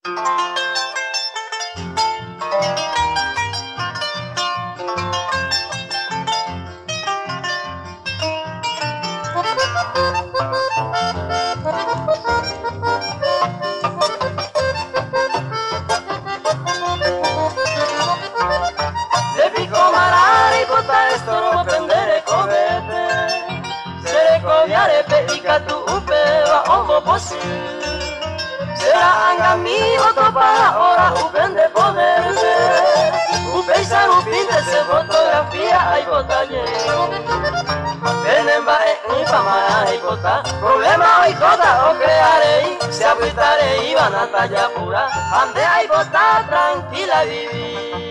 Será angami otro para ora upende poderse upesar upinde se fotografía hay botalle Venemba e pamara hay bota problema hay jota o crearé se apretaré y van a talla pura ande hay bota tranquila vivir.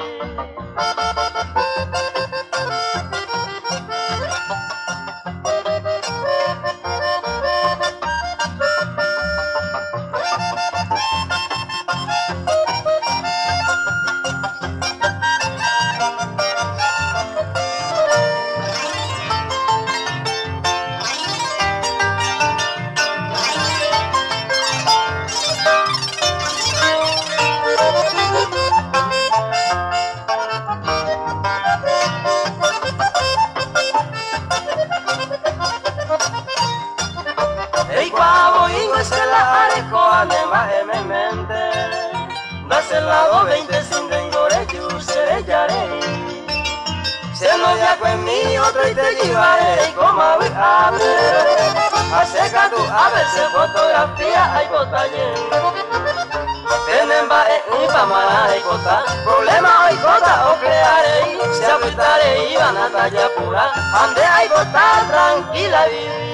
Del lado 20 sin dengore yo seré yaré se nos ya con mi otro y te llevaré como a ver acerca tu a ver se fotografía hay botalle tienen va en pamara hay bota problema hay jota o crearé se apretaré y van a talla pura ande hay bota tranquila vivir.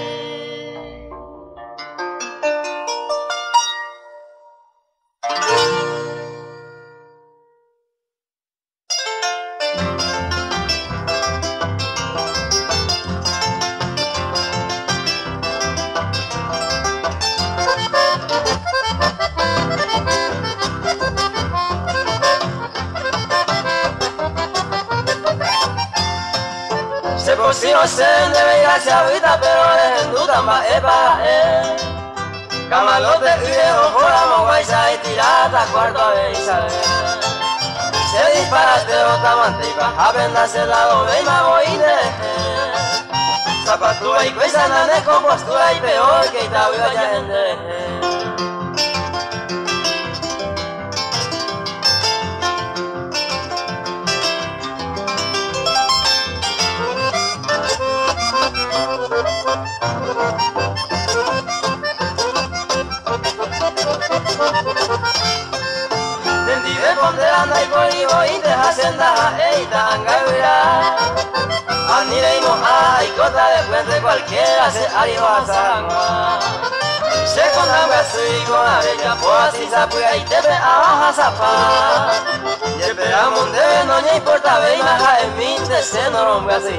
Si no se debe gracia ahorita, pero en duda más epa, camalote y de ojo vais a tirar a cuarto vez, se disparate otra mantica, apenas se la doble y me voy de zapatura y cuesta nada de compostura y peor que ita voy a gente. Ponderando y colibo y de hacienda eita angavira aniremos a Icota de puente cualquiera se arriba a Sangua se con la y con la bella por así se apoya y te ve a zapa y esperamos de no le importa ve y maja en fin de se no rompe así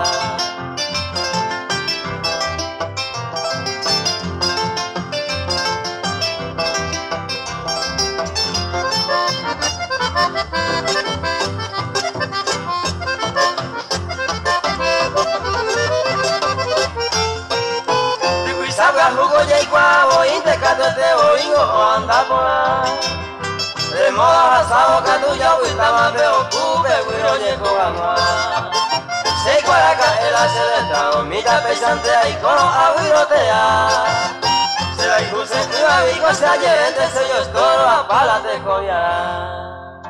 jugo y cuavo y te cato este boingo o anda por ahí de moda asado que tú ya fuiste más preocupe güiro llego a se cuaraca el hace del trago mitad pesante ahí con a güirotea se la impulse y la vigo se lleven de sellos toro a palas de collar.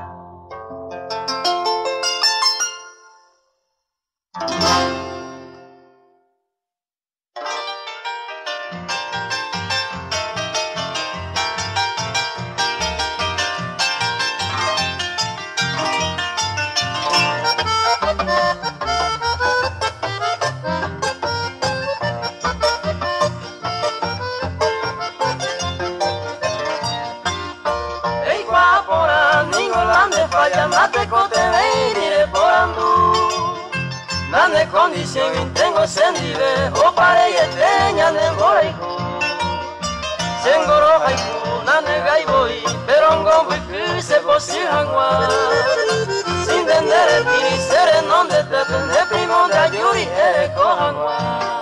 Nate cote venire por andu Nane condición tengo sendive O pare y teña de goraiku Sengoro haiku nane gaiboi Pero ngombu se posihangwa Sin tender el piri sere non de tepen De primo de ayuri kohangwa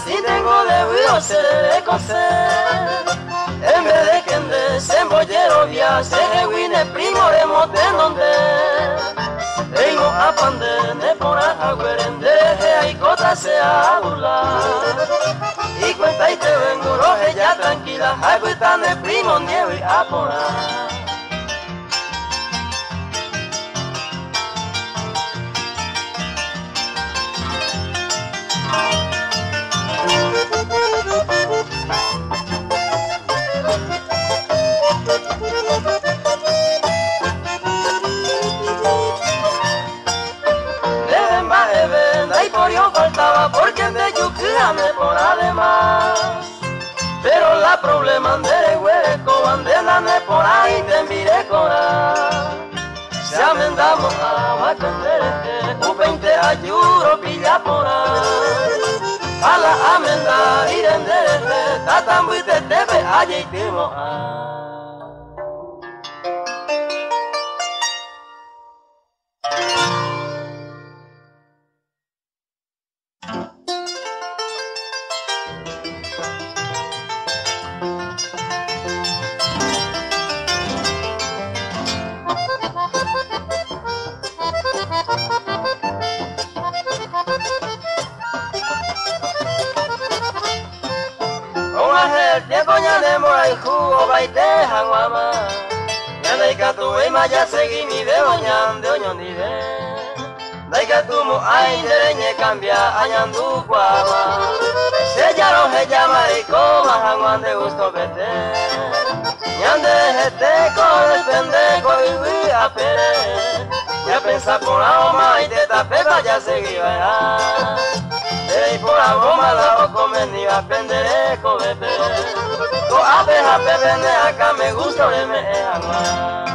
si tengo de se coser. En vez de que en desembollero via se reúne primo de moten donde tengo a pandene por aguerende y cota se habla y cuenta y te vengo roje ya tranquila hay tan de primo nieve a porar. Yo faltaba porque de Yucría me por además, pero la problema de hueco andela ne por ahí te enviré cora se amendamos a atender un 20 ayuro pilla por ahí a la amenda y de tatambuite te ve allí timo jugo baite hangwama Yanaika tu ya segui mi de oñan de oñon dire Daika tu mu aindere nye cambia añandu guama Sellaro he llama y coma hangwan de gusto vete Ñande jete con el pendejo y vi a pere Ya pensa por la oma y te tapeba ya segui vaya Y por la goma la o comer ni va a aprender con bebé a bebé acá me gusta de me ama.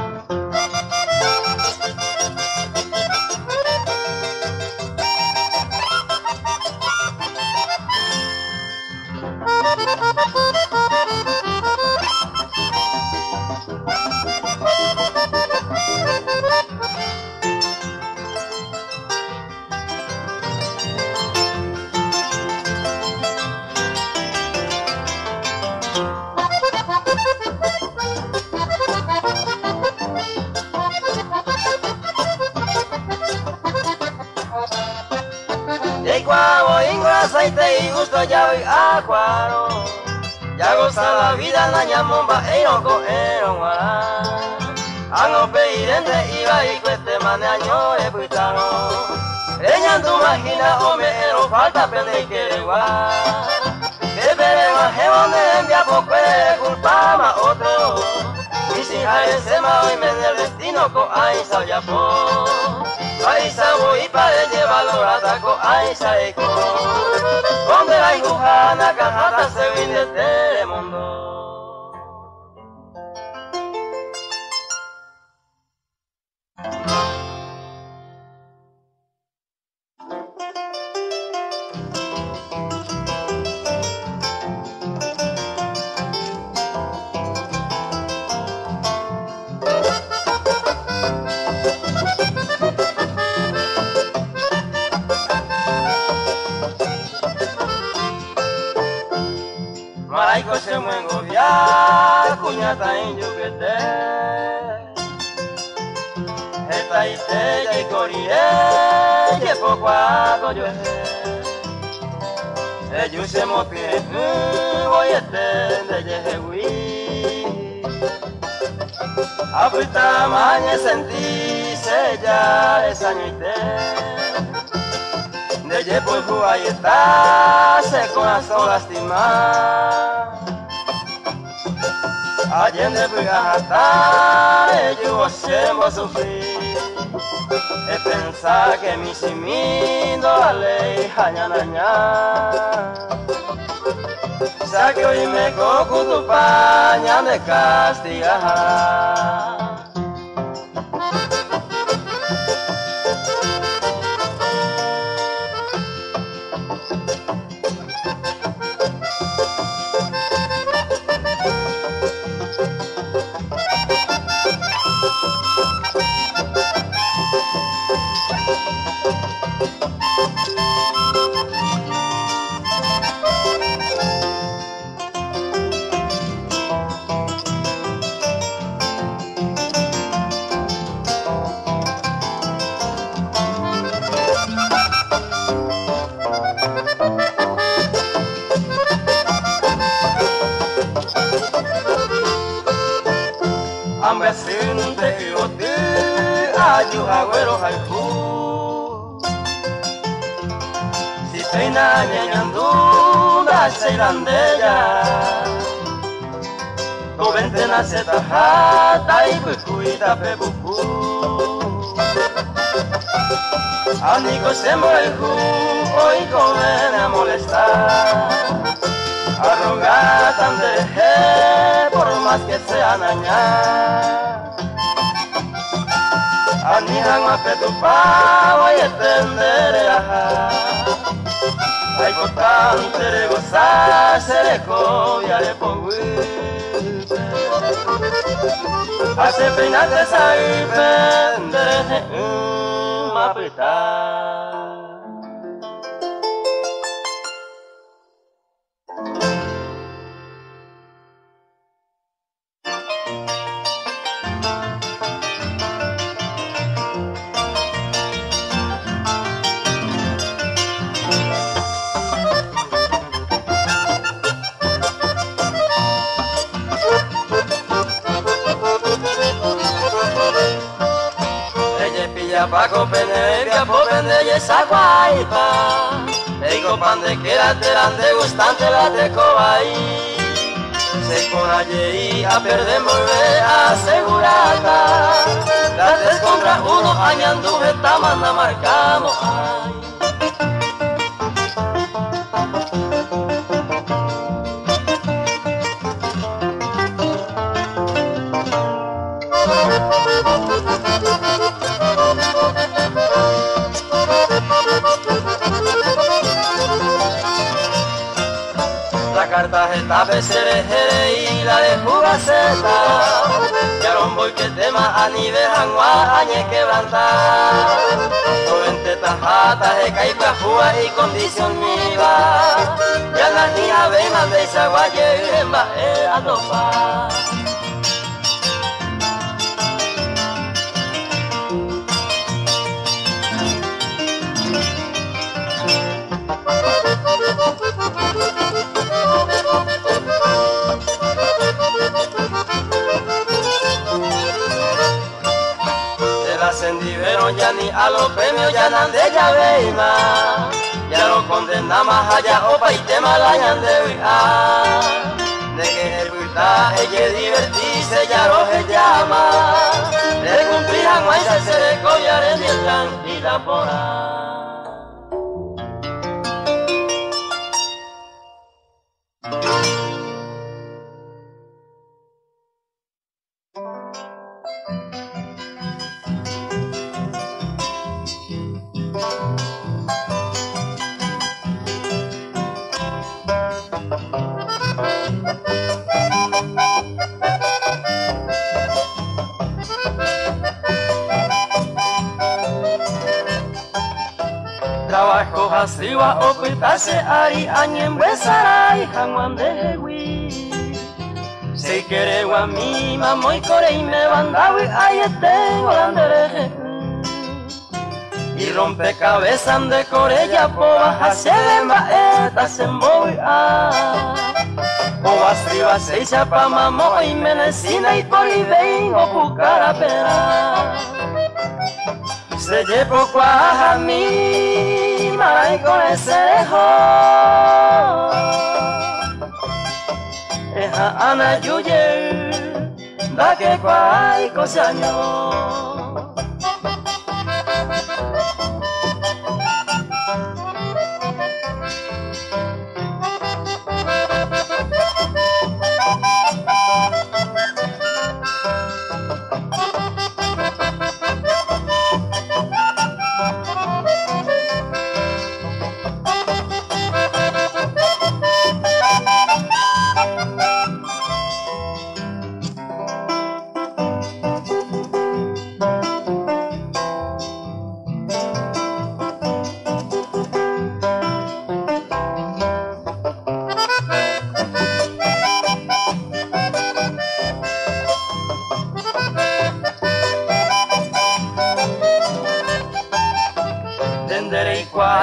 Aceite y gusto ya voy a cuaro ya goza la vida la ñamomba e no coero guará ano peirente iba y cueste mane año e puitano eñan tu máquina o me ero falta pende y quiere guá que pere más donde envía poco culpa más otro y si a ese ma hoy me del destino co ahí sabía po ahí sabo y para llevarlo ataco ahí saeco donde la hijujana cajata se viene del mundo. Maraico se muengo ya, cuñata en yuquete. Esta itella y corire, que poco hago yo ellos se motien, voy a de yehui. Apuesta maña sentí sellar esa noche. De yepo y fu ahí está, se corazón lastimar. Allende Bugajata, ellos hacemos sufrir. Es pensar que mi simindo la ley, jañanaña. Saque hoy me coco tu paña de castigar. asunte uotu ayu agüero haiku si peina nyanyandu da seirandella Covente na seta hata y cuida pebuku Amigo se mueju hoy comen a molestar Arrogar tan deje por más que sea naña Anihan a petupao y etendere aja Ay por tanto de gozar se le cobia de Hace peinarte sair de mapita Paco Peneria, Popende y esa guaypa Eigo pan de quera terante gustante la de cobaí Se con allí a perder volver asegurada Las 3 contra 1 añando esta manda marcamos ay. La cartajeta PCRG y la de Jugaceta Yaron voy que tema a nivel jangua añe quebrantar Covente tajata de caipa juga y condición miva Ya la niña ve y mande esa guaye y en baje a topar Ascendieron ya ni a los premios ya nan de ya veima Ya lo condenamos allá opa y tema la yan de de que ejecutar ella divertirse ya lo se llama De cumplir a guaysa se le collar en bien tranquila por ahí Trabajo hasiwa opitase ari anyen besarai hangwan de wi Se quiere wa mi mamoy kore y me bandawi ayete holandere Y rompecabezas de corella poba haselemba eta semboy Poba striba seisha pa mamoy menecina y por ibein o pucara pera Se llevó a mí, maray con ese dejo. Eja ana yuye, da que cuay cosaño.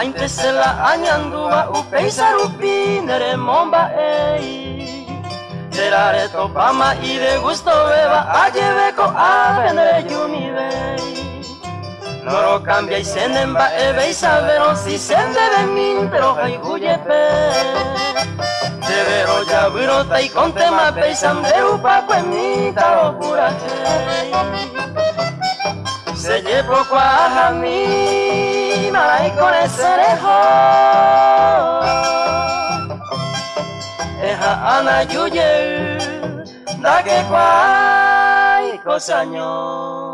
Intesela anyandua upei sarupi nere momba ei Tirare topama y de gusto beba, a lleveco a vender yumi vei. No lo cambia y se nemba ebe y sabero si se debe min, pero hay huyepe. Devero ya virota y con tema peisan de upa pues mi taro pura se llevó a mí, maray con ese rejo. Eja ana yuye, da que cuay cosaño.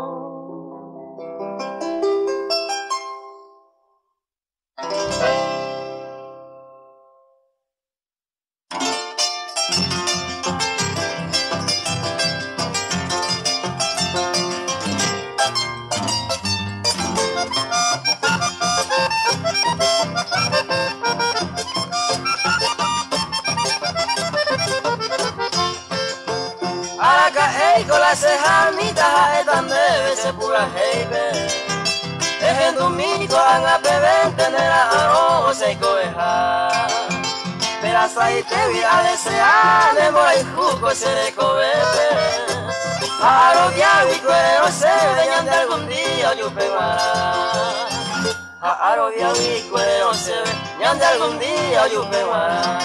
Con la ceja mitad etan debe se pura heibe. Dejen tu mico anga beben tener a arrojo se coeja. Pero hasta ahí te vi a desear de mora y jugo se le cobebe. Aro viago y cuero se veñan de algún día yo peguara. Aro viago y cuero se veñan de algún día yo peguara.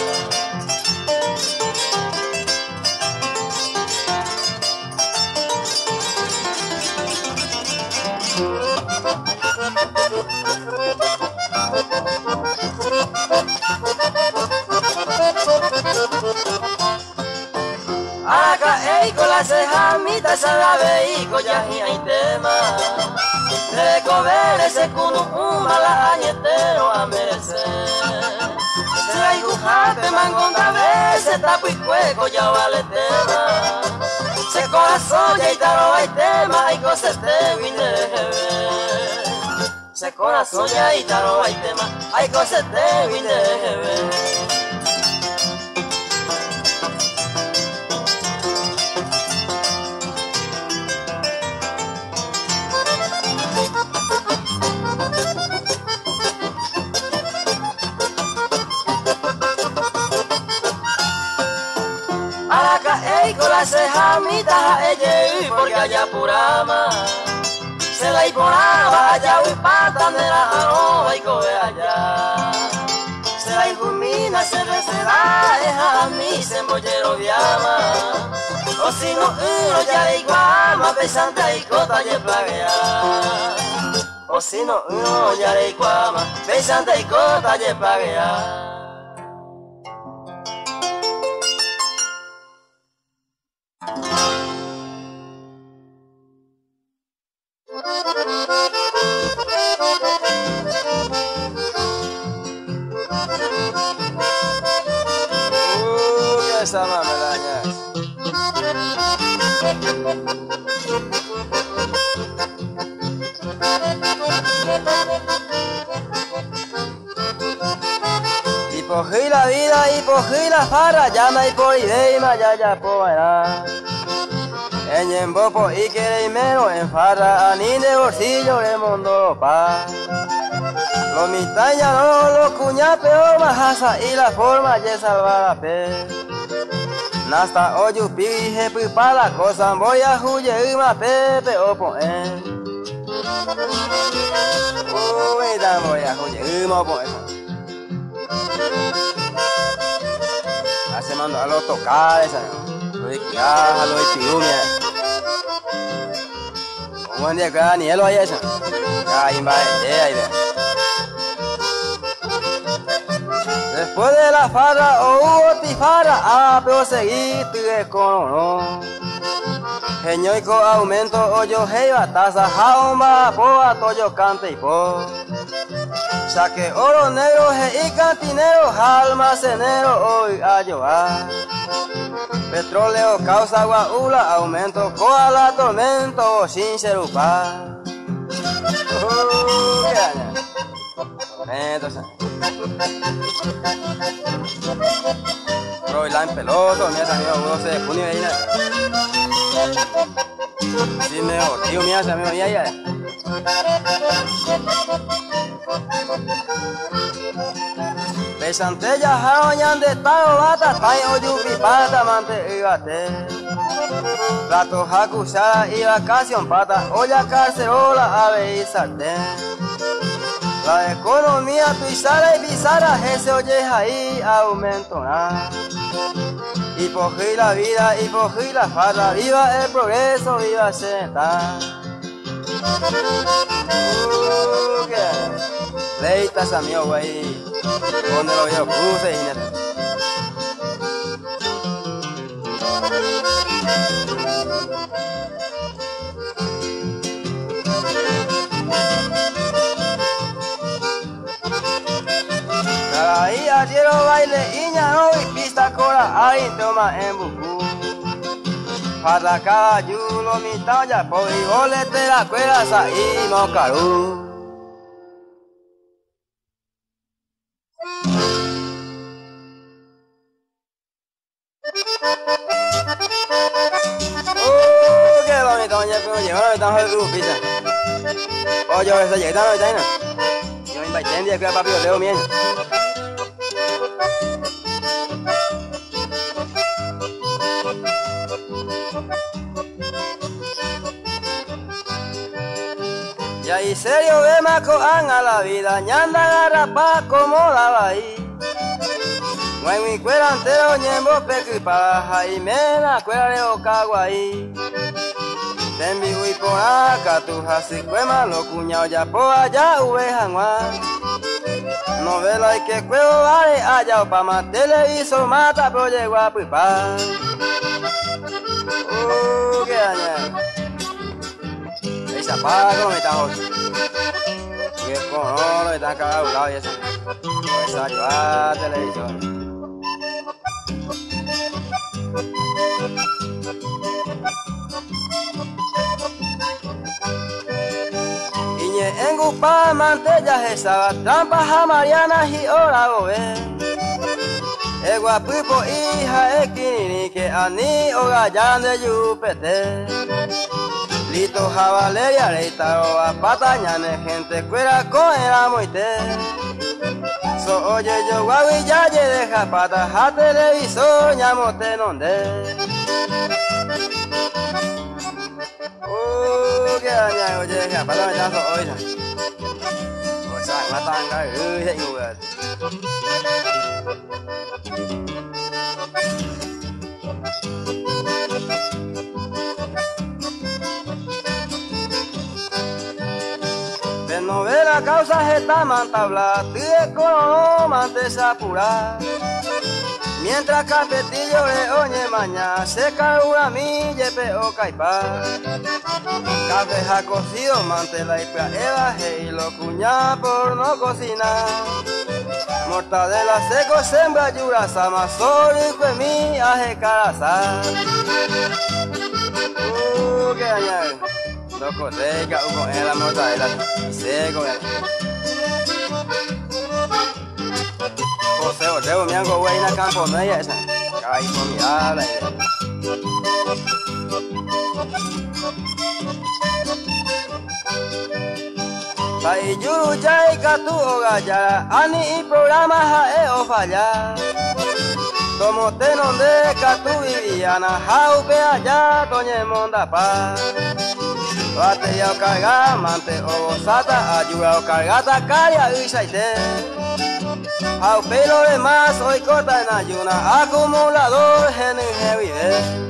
Acá con la ceja mitad se la veico ya hay tema. De comer ese cuno uma la añetero a merecer. Se la igujape mangonda veces tapo y cueco ya vale tema. Se corazón ya y taro hay tema hay cosas te vine. Se corazón ya y taro hay tema hay cosas te vine. Con la ceja mitad ella porque allá purama se la iponaba allá y pata de la arroba y coge allá se la ilumina se receda deja a mí se embollero viama o si no uno ya le iguama pesante y cota y plaguea o si no uno ya le iguama pesante y cota y plaguea. Esa mamelaña. Y pogí la vida y pogí la farra, llama y por ideima ya poera. En Yembopo y quereimero en farra, ni de bolsillo de mundo pa. Los mitaña no, los cuñapeo majasa y la forma de salvar a pe. Nasta oyu pije pipa la cosa voy a huye ma pepe opo uy da voy a huye ma opo hace mando a los tocar esa lo ya lo tiumia buen día que ni lo hay esa ya imba ahí después de la farra o hubo tifara, pero seguí tuve con no. Geñoico aumento o yo heiva taza jauma poa toyo cante y po. Saque oro negro y cantinero almacenero hoy a llorar. Petróleo causa guaula aumento coa la tormento sin serupa. Entonces Roy la en peloto, mira amigo, 12 de junio ahí. Sí, mejor, tío, mira amigo, ya. Esante ya jaoñan de tao bata, tai oyupi pata mante igate. Plato jacuchara y vacación pata, olla cacerola, ave y sartén. La economía tuizara y bizarra, ese oye ahí aumentará. Hipogí la vida, hipogí la farra, viva el progreso, viva sentar. Leitas a mi güey, donde lo veo cruce y neta. Ahí ayer baile iña no y pista cora ahí toma en bucu. Para caballo lo mitad ya por y bolete la cuera ahí mocaru. Qué bonito ya pero llegó no tan el grupo pizza. Oye esa llega no está no. Yo invité en día que papi leo bien. Ya y serio ve macoan a la vida, ñanda garrapa como la bahí. No hay mi cuera entero ñembo pequipaja y mena cuera de ocaguaí. Tembi hui por acá tu hasi cuema lo cuñao ya por allá uvejanua. Novela y que cuevo vale allá o pa más televisor mata pero llegó a pipa. Qué añade. Esa paga que no me está jodiendo. Que con oro me están cagado un lado y eso. Esa ayuda televisor. Iñe en gupa mantella esa trampas a Mariana y ora gobe. El guapipo hija es quinini que ani o gallan de yupete. Lito jabaleria reitaro a patañane gente cuera con el amoite. So oye yo guavi ya ye deja pata a televisor ñamote nonde. Que aña oye deja pata me tazo hoy na. O sea matanga se igual. De novela causa esta mantabla, tide con mantes apura. Mientras capetillo de oñe maña, se calura mi yepe o caipa. Café ha cocido mantela y praeva, y lo cuña por no cocinar. Mortadela seco sembra yura, samasol y cuemi aje carasa. Que añade. Loco, teca, uno en la mortadela, seco. José, Ortego, mi ango, güey, en la campo, no hay esa. Ahí con mi habla. Pai yuru jai katu ogaya, ani y programa jae o falla. Como te nombre katu viviana, jaupe allá, toñe monda pa. Bate ya o carga, mante o bosata, ayuda o cargata, caria y saite. Au pelo de más, hoy corta en ayuna, acumulador, genin heavy.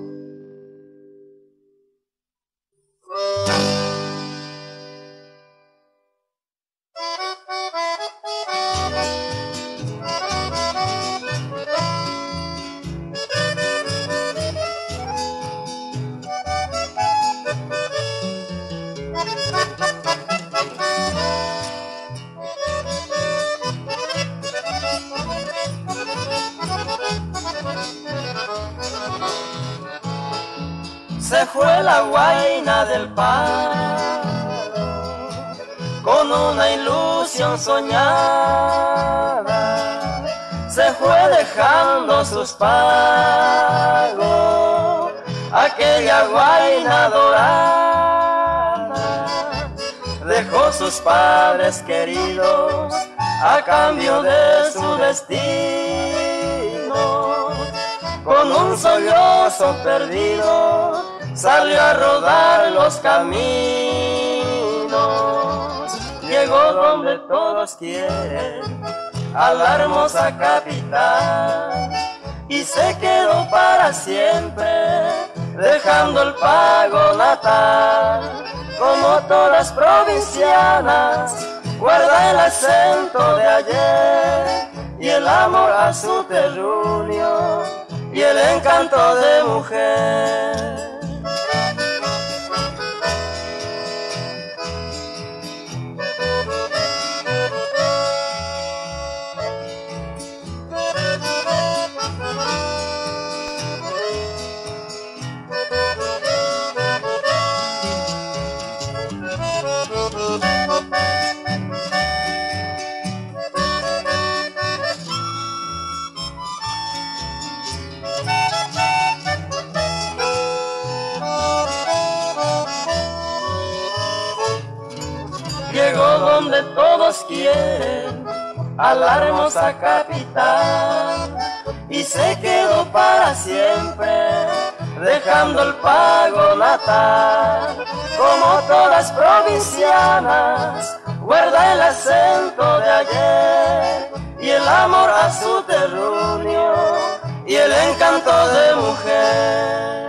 Se fue la guaina del palo con una ilusión soñada, se fue dejando sus pagos, aquella guaina dorada, dejó sus padres queridos a cambio de su destino. Con un sollozo perdido salió a rodar los caminos. Llegó donde todos quieren, a la hermosa capital, y se quedó para siempre, dejando el pago natal. Como todas provincianas, guarda el acento de ayer, y el amor a su terruño, y el encanto de mujer. Llegó donde todos quieren, a la hermosa capital, y se quedó para siempre, dejando el pago natal. Como todas provincianas, guarda el acento de ayer, y el amor a su terruño, y el encanto de mujer.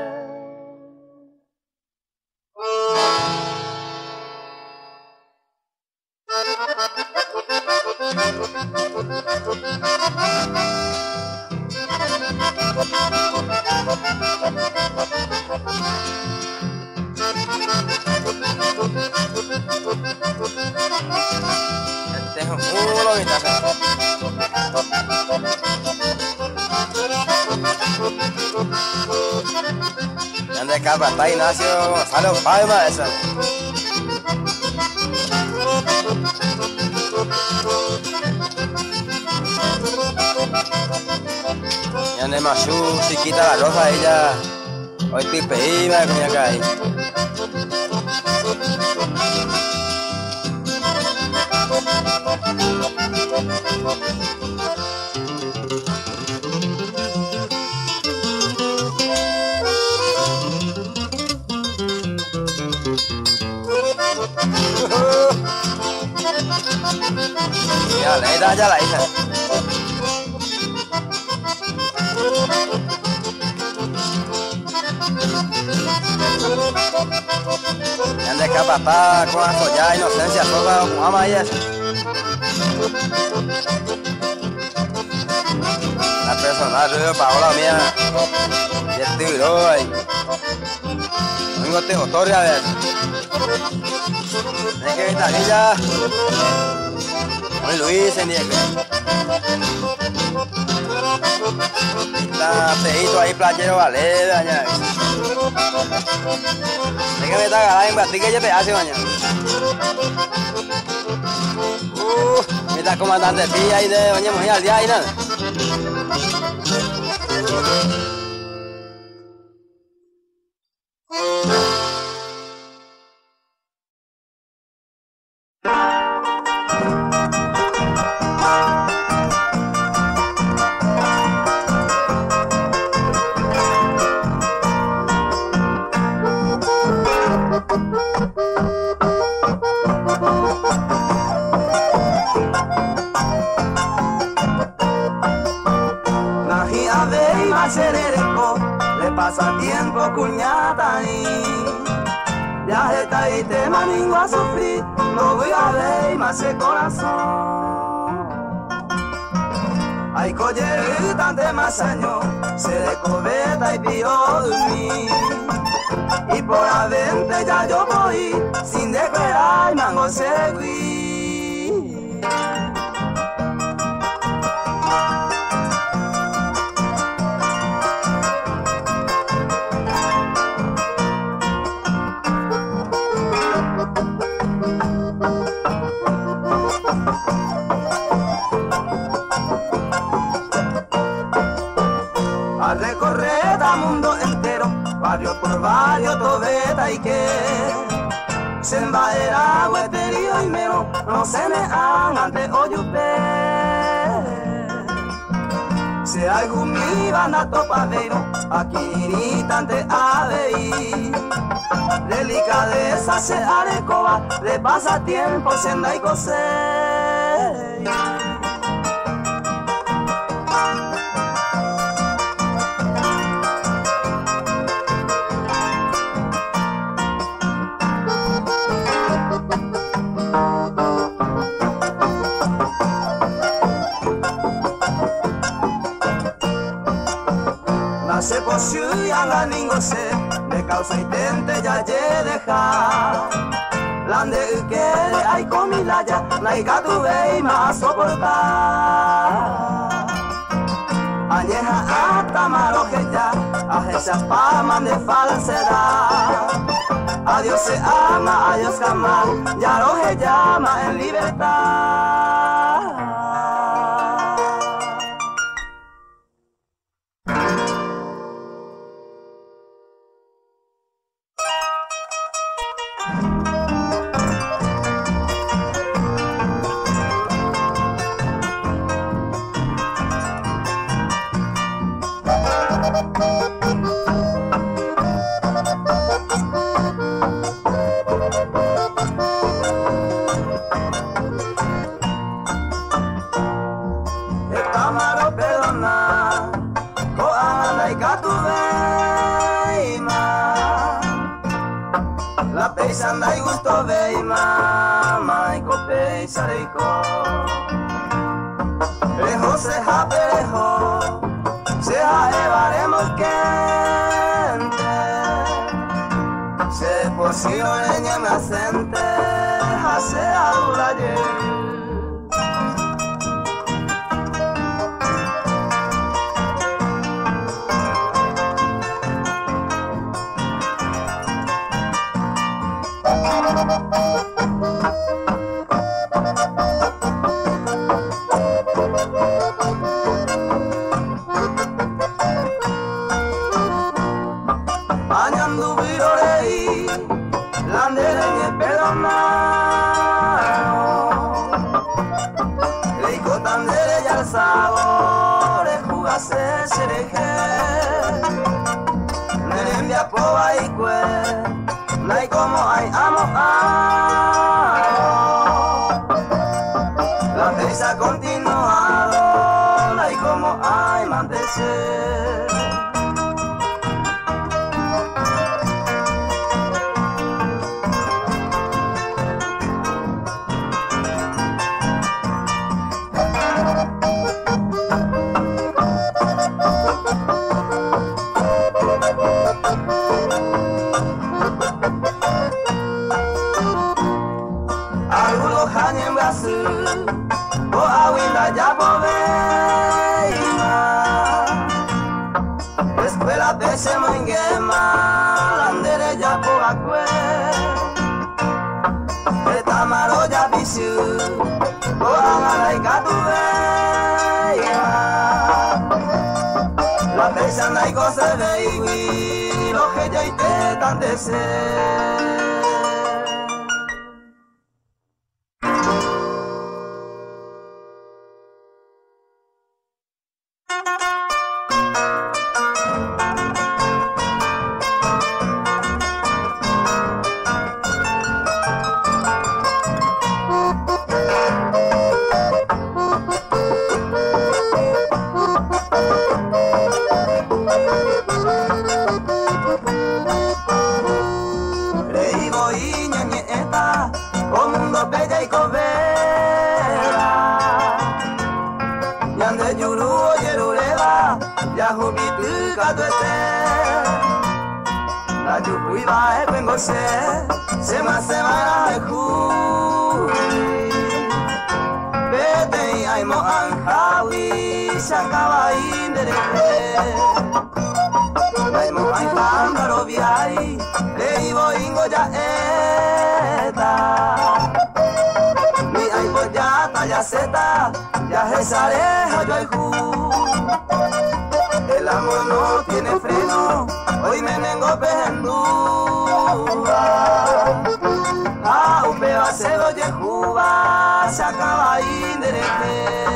Este es un culo, mi taza. ¿Dónde capa está Ignacio Gonzalo Palma esa? Y ande Machu, chiquita la rosa ella. Hoy estoy pedida de coñac ahí. Ya la hija. Y ande capataz con asollada inocencia, toda con ama y eso. La personal, yo Paola mía. Y el tío ahí. Vengo tengo torre a ver. Hay que estar aquí ya. Hoy Luis en Diego. Está feito ahí, playero vale, daña. Hay que meter a ganar en Batrique ya te hace mañana. Mira comandante Pía ahí de doña Mujer al día y nada. Le pasa tiempo cuñata y viaje y te maningo a sufrir, no voy a ver más el corazón. Hay collerita de más años, se de cobeta y pío dormir, y por adentro ya yo voy, sin desesperar mango seguir. A recorrer el mundo entero, barrio por barrio, tobeta y que Semba era hueterío y mero, no se me han ante oyupe. Se algún mi banda topadero, aquí ni tante avei. Delicadeza se arecoba, de pasatiempo senda y cosey. Se posible la ningo se de causa y tente ya ye deja lande ukere ay comila ya naiga tu vei más soportar añeja hasta maroje ya a esas palmas de falsedad a Dios se ama, a Dios jamás ya roje llama en libertad. Sanda y gusto vei mama y copei sareiko Rejo se japejo se aevaremos quente se posible leña me asente hace aula ayer. Se sereje Nerembia poa y cue No hay como hay amo La mesa continuado No hay como hay mantecer. O abuela ya poveima Escuela pese moinguema Landere ya poacue Etamaro ya bisu O amara y catuveima La pesa na y cose veiwi Lo que ya ite tan deseo. Se me hace para juri Vete y ay mo anjawi Shakaba inderete Ay mo anjambaro viai Le ibo ingo ya eta Mi ay bo ya talla seta Ya jesarejo yo ay ju El amor no tiene freno, hoy me nengo pendúa. Un pedacero de Cuba se acaba indereche.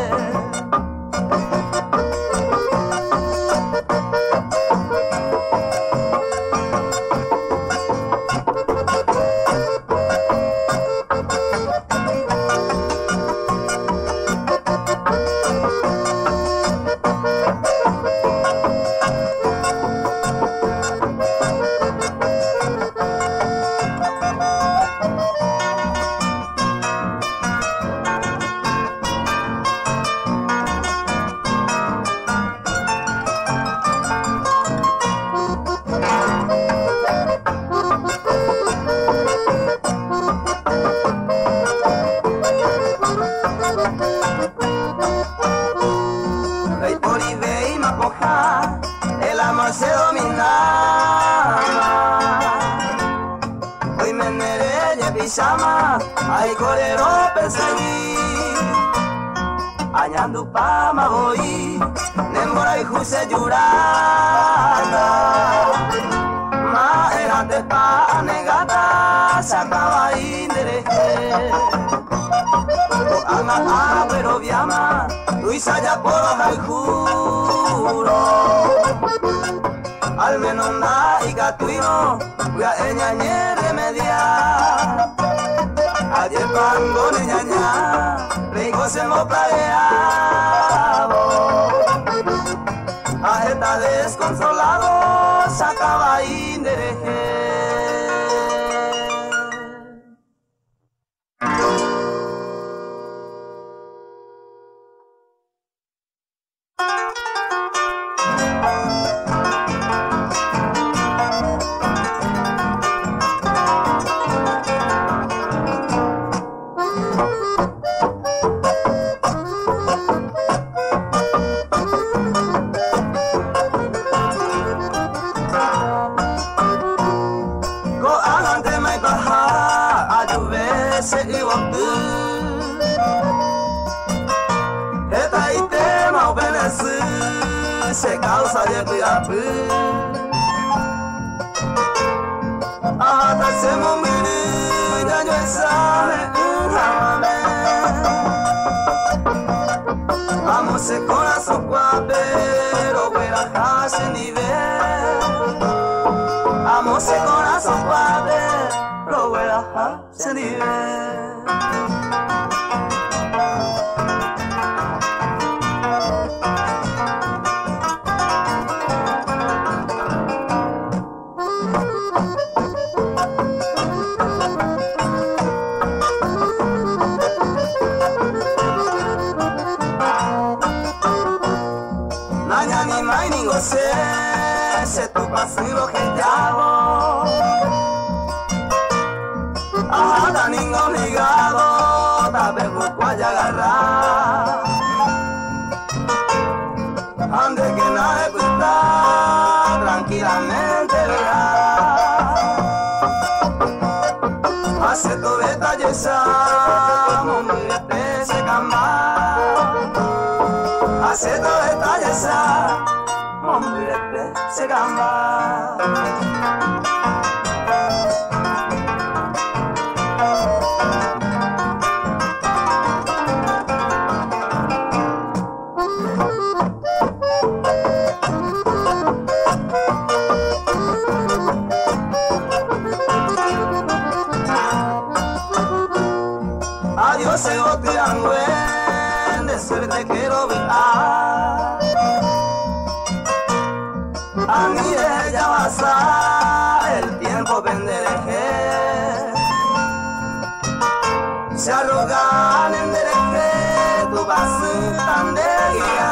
El amor se dominaba. Hoy me neré de pijama, ay corero perseguí. Añando pama voy, nembora y juse llorada. Ma era de pa negata, se acaba indereche. Ana pero viama, tu isaya por al juro. Al menos na y gatuino, voy a ñañe remediar. Ayer pango de ñaña, rico se mo plagueado. A esta desconsolado, se acaba indereche. Se causa de cuidapı Hasta se momiri ya yo sabe uname Amo ese corazón pero fuera casi nivel Amo ese corazón pero fuera casi nivel se tu pasivo que llamo Ajá, ninguno obligado tal vez busco allá agarrar Ande que nadie pueda tranquilamente verar Hace tu belleza muy se cama Hace tu belleza se gamba Adiós se gotean buen de suerte quiero ver A mí ella pasa el tiempo pendereje Se arrogan en dereje tu paso tan de guía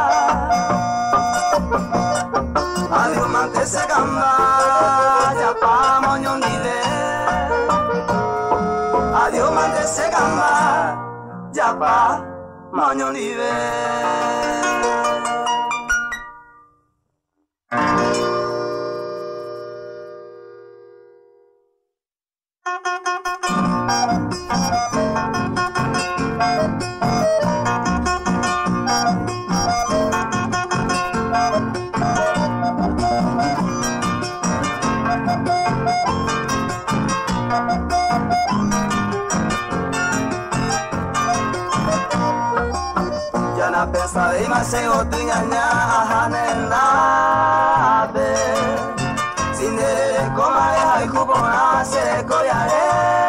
Adiós mante se gamba ya pa moñón vive Adiós mante se gamba ya pa moñón vive se otuñaña ahanelabe Sindere komare haikupona se koyare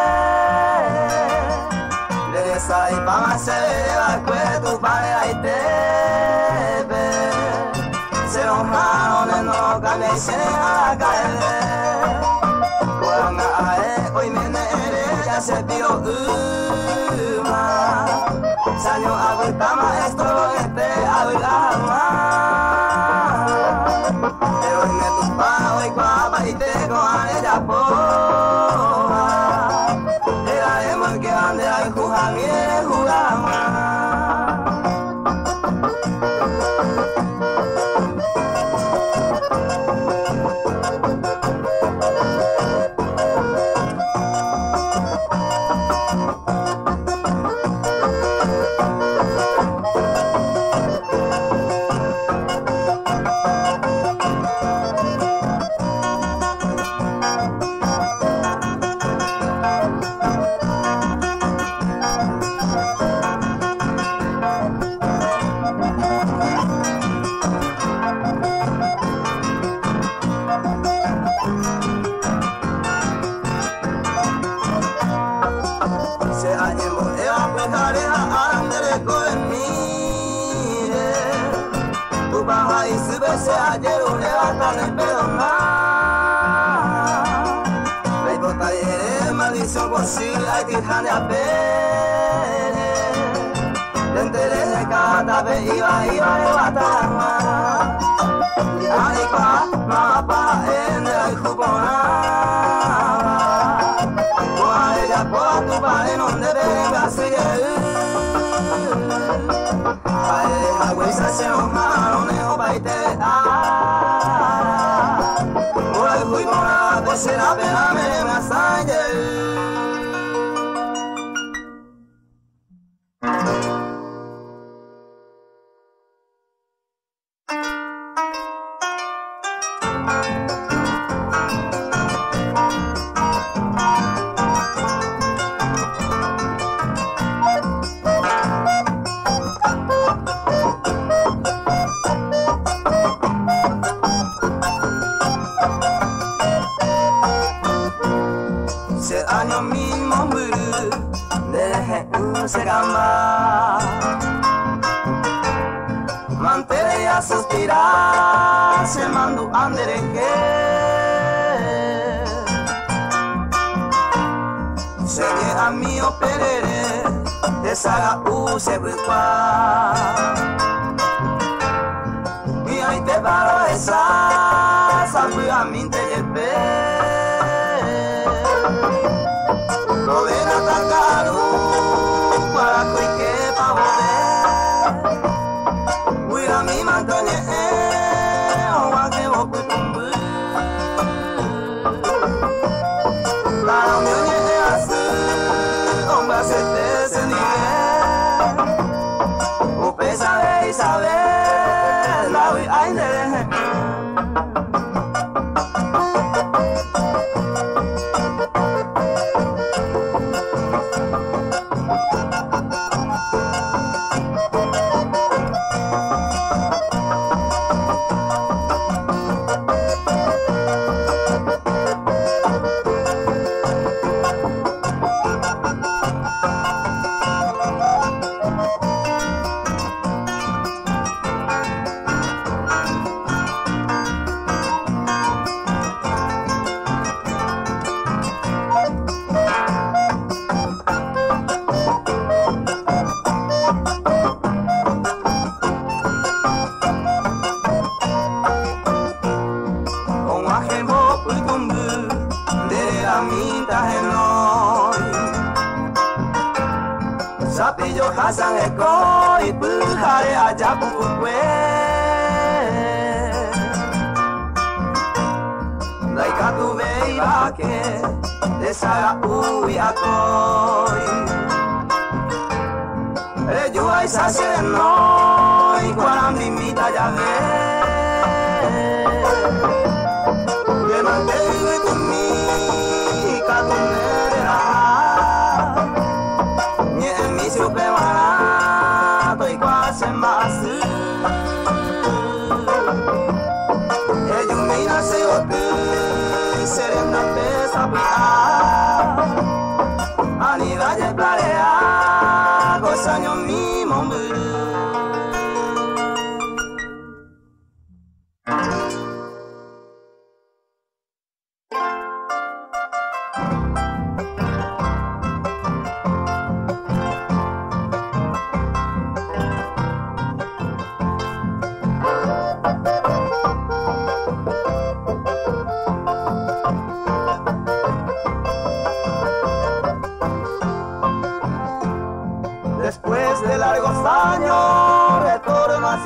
Le sai pama se la kwetu pare aitebe Se onhano no kame se akaele Koanga ae oimene ere ya se pio uma Sanyo abutama esto abutama Pero me tupa hoy guapa y te coane ya poa Era hemos que ande ay jugame jugama Se ayer un levantado en pedona Rey botallere maldición posible Hay tijane a pere Dentere de cada vez iba de batama Ay pa, mapa en el jupona Con ella por tu padre no debe venga a seguir Ay, agüey se hace un maroneo pa' y te será pena me masaje año mismo muru deje se gamba mantere a suspirar se mando andere que se a mi operere desaga se bupa y ahí te paro esa salvo a mi te lleve no ven a atacar para que pa' volver voy a mi montaña o a que vos puedes cumplir para mi oye así hombre se te se nivel o pesa de Isabel la voy a entender Sapillo Hassan Eko y Pujare Ayapuwe Laika tu veiba que desaga uy akoi Reyu ay sase no y cuarambi mita ya ve Que mantengo y conmigo catunera Super barato y quase mais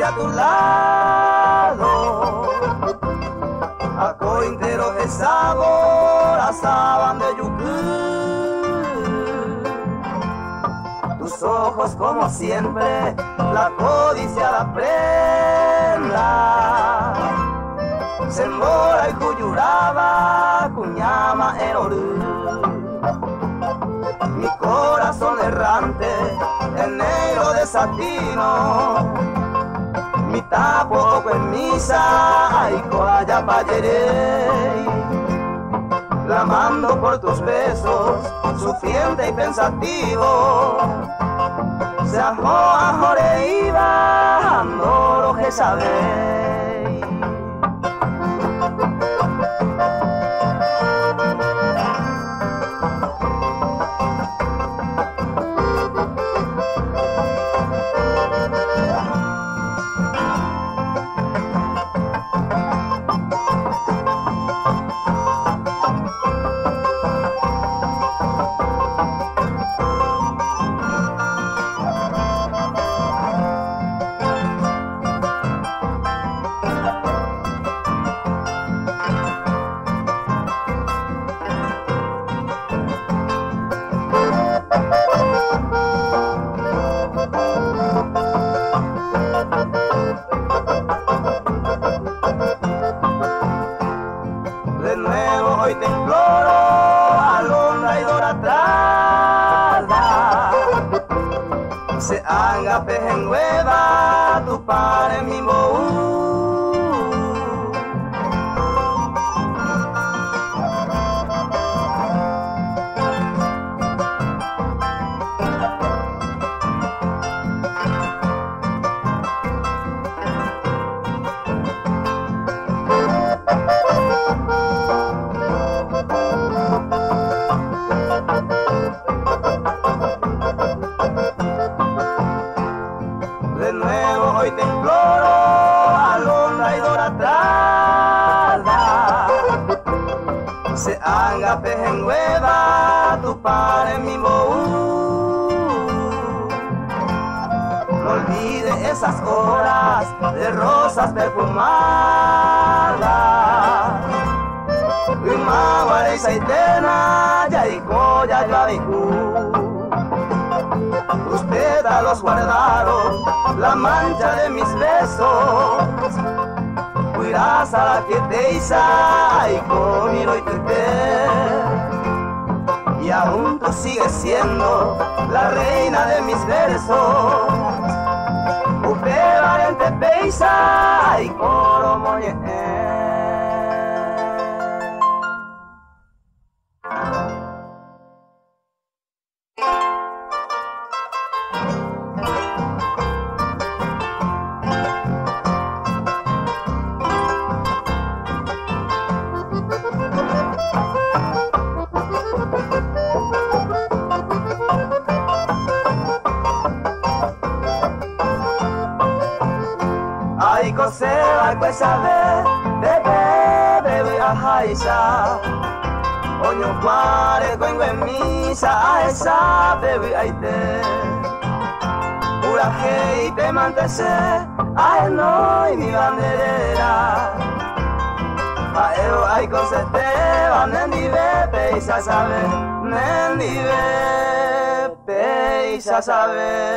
a tu lado. A cointero de sabor, asaban de yucú. Tus ojos como siempre, la codicia la prenda. Sembora y cuyuraba, cuñama en orú. Mi corazón errante, el negro de satino. Mi tapo en misa, ay coaya payerey. Clamando por tus besos, sufriente y pensativo. Se ajore iba, ando lo que sabéis. De nuevo hoy te imploro, alondra idolatrada. Se haga pejengueva, tu padre mi boú. De nuevo hoy te imploro, alondra idolatrada. Se haga pejengueva, tu padre mi boú. No olvide esas horas de rosas perfumadas. Umaguare y saitena, yaico, yayabicu. Tus pétalos guardaron la mancha de mis besos. Cuidas a la quieteiza y conmigo y tuite. Y aún tú sigues siendo la reina de mis versos. Upe valiente peisa y coro moñe. Ay, coseba, pues saber, bebé, a jaisa. Oño cuare, cuengo en misa, a esa, bebé, aite. Uraje y te mantese, a él no y mi banderera. A él hay cosas te van, nendive, peisa saber, nendive, peisa saber.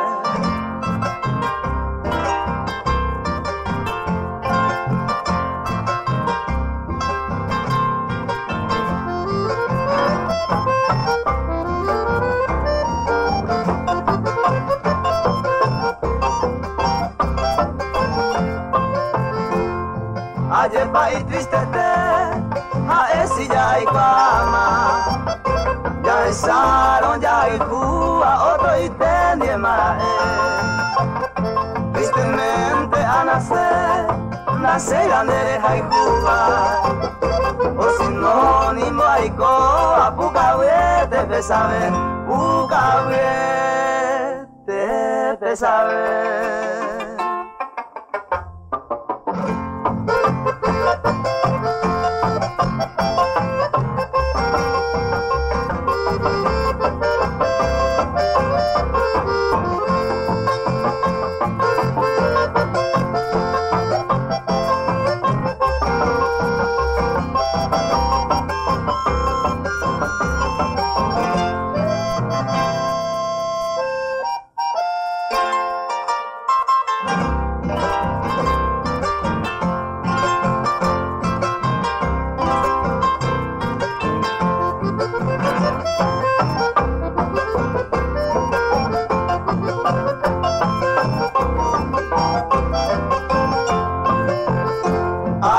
Ayer país triste te, a esi ya hay cama. Ya es salón, ya hay Cuba, otro y tenía marae. Tristemente a nacer grande de Cuba. O sinónimo hay coa, pucahuete, te saber, pucahuete, te saber.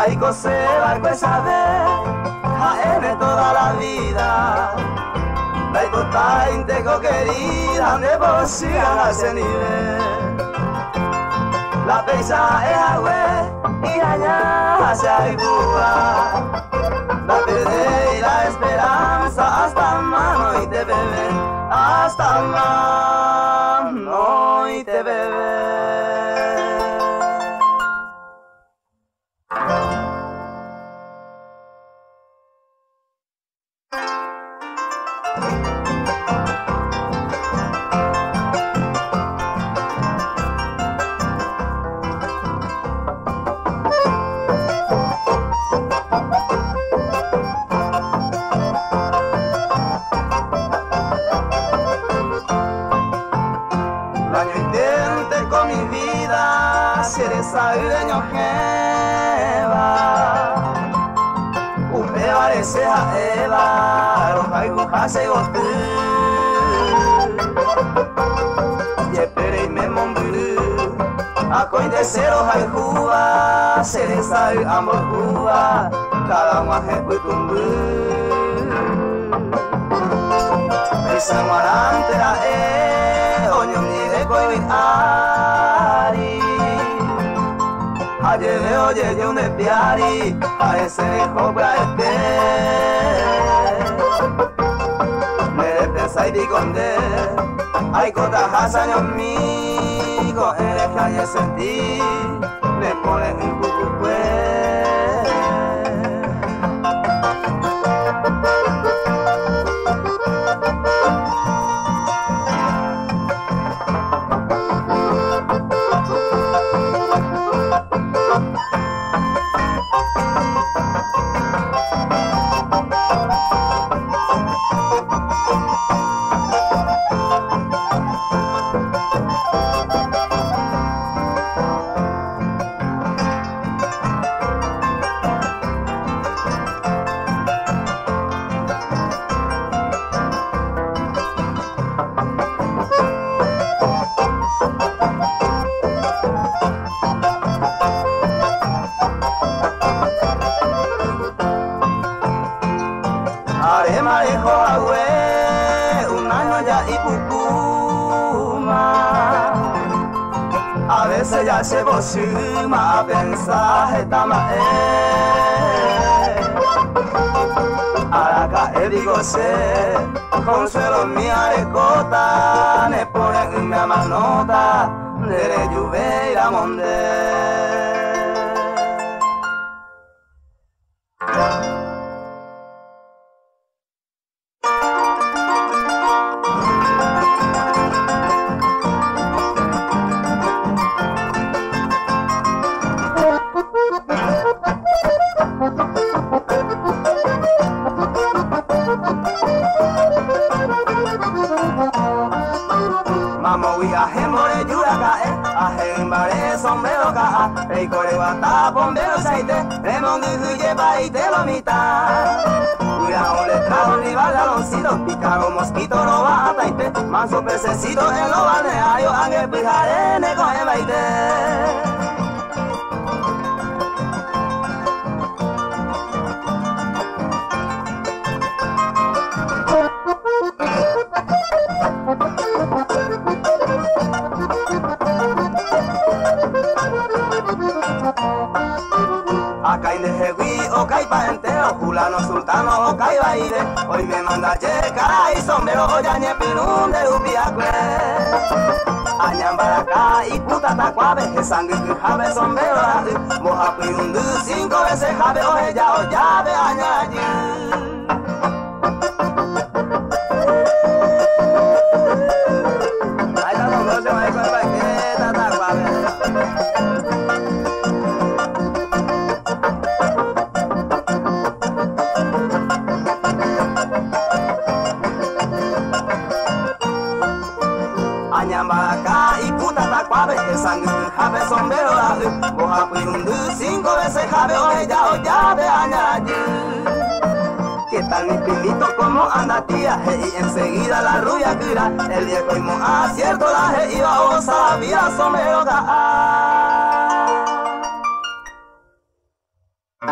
Hay cosas que saber, jaene toda la vida. La hipota inteco querida, de por si a ese nivel. La pesa es agüe y allá hacia el Cuba. La perde y la esperanza hasta mano y te bebe, hasta mano y te bebe. Sagreño jeva, upe parece a Eva, roja y juja se gostu. Yepere y me momburu, a cointe cero hay juba, se le sale amor juba, cada uno es putumbu. Esa marante la oño ni de coivitari. Ayer oye yo un espiari, a ese hijo para este. Me despensa y diconde, hay cotajas años míos, eres que ayer sentí, me ponen un cucucue. Marejo agüe, un año ya y pucuma. A veces ya se bocima a pensar esta mae. Araca digo se, consuelo mi arecota, ne ponen una manota, de lluvia y la monde. El coreguata, bombero, saite, remongu, lleva y te lo mitad. Cuidado, le trajo rival, galoncito, pícaro, mosquito, no va a taite. Manso pececito en los balnearios, ángel, pijarene, coge baite. Ocaipa entero, fulano, sultano, ocaibaide. Hoy me manda checa y sombrero, oyañe pinun de upiacue. Añambaracá y puta tacuave, que sangre que jave sombrero, moja pinundu 5 veces jave, oje ya, o llave, añañi. Ahí está con dos, ahí con el paqueta, tacuave. Añambaracá y puta tacuave, que sangre jave sombrero, moja pinundu 5 veces jave, oje ya, o llave, añañi. ¿Qué tal mi pilito? ¿Cómo anda tía? Y enseguida la rubia tira, el viejo y mo acierto la iba a osa la vida sombrero.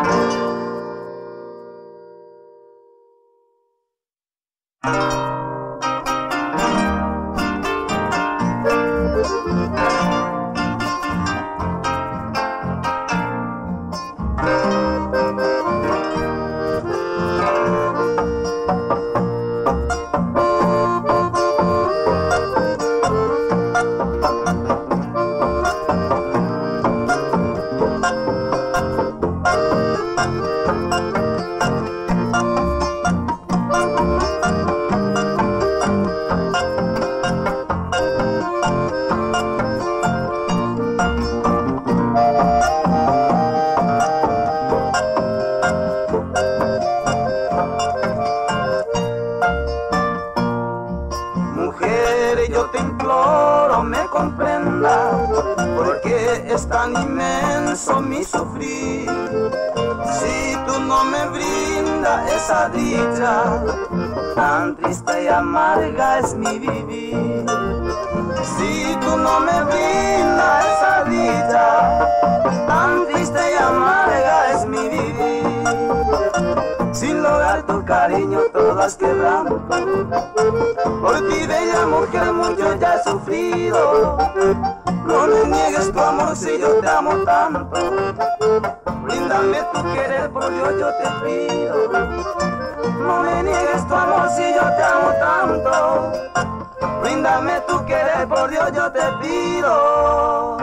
comienzo mi sufrir. Si tú no me brindas esa dicha, tan triste y amarga es mi vivir. Si tú no me brindas esa dicha, tan triste y amarga es mi vivir. Sin lograr tu cariño todas quebrando, por ti bella mujer mucho ya he sufrido. No me niegues tu amor si yo te amo tanto, bríndame tu querer por Dios yo te pido. No me niegues tu amor si yo te amo tanto, bríndame tu querer por Dios yo te pido.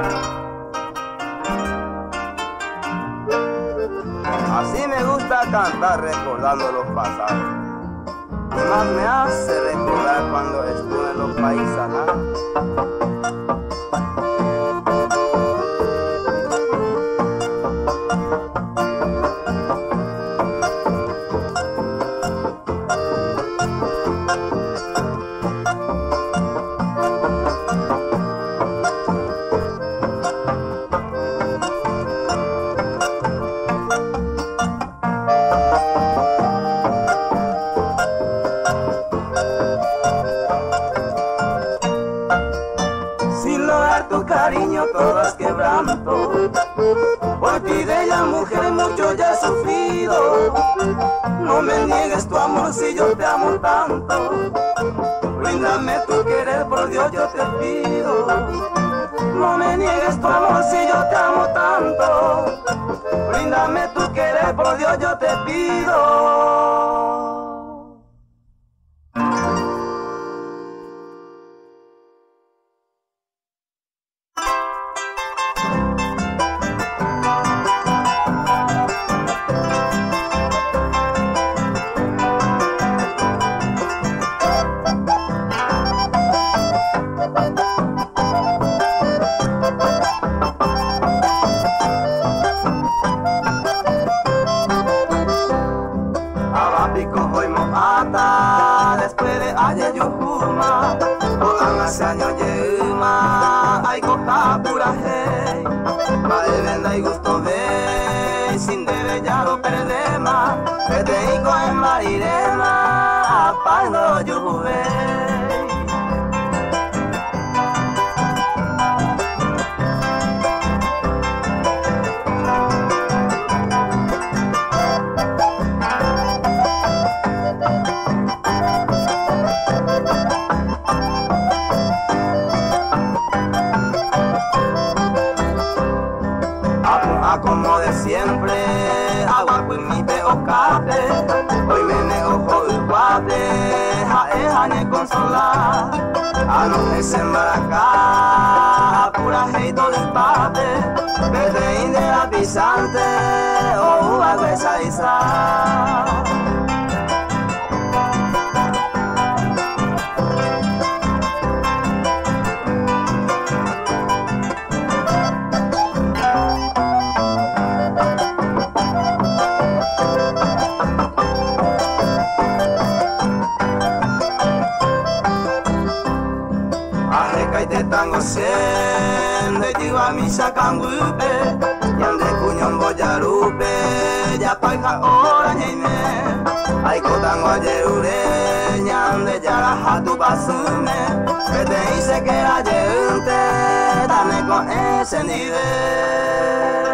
Así me gusta cantar recordando los pasados, y más me hace recordar cuando estuve en los países ananos. Cariño todas quebranto, por ti de ella mujer mucho ya he sufrido. No me niegues tu amor si yo te amo tanto, bríndame tu querer por Dios yo te pido. No me niegues tu amor si yo te amo tanto, bríndame tu querer por Dios yo te pido. Después de ayer yo fuma, o hace años lleva, hay copa pura hey, pa' de venda y gusto ve, sin debe ya lo perder más, que te hijo en marirema, pa' no lluve. Como de siempre, agua con mi teocate, hoy me ojo el guate, jae consolar, a no me sembracá, pura heito del pate, verde indera pisante, o uva gruesa isa. Tango sen de jiwa misa kangupe, yande kunyong bojarupe, ya paika ora nyeime, aiko tango ajerure, yande jara hatu basume, que te hice que era yeunte, dame con ese nivel.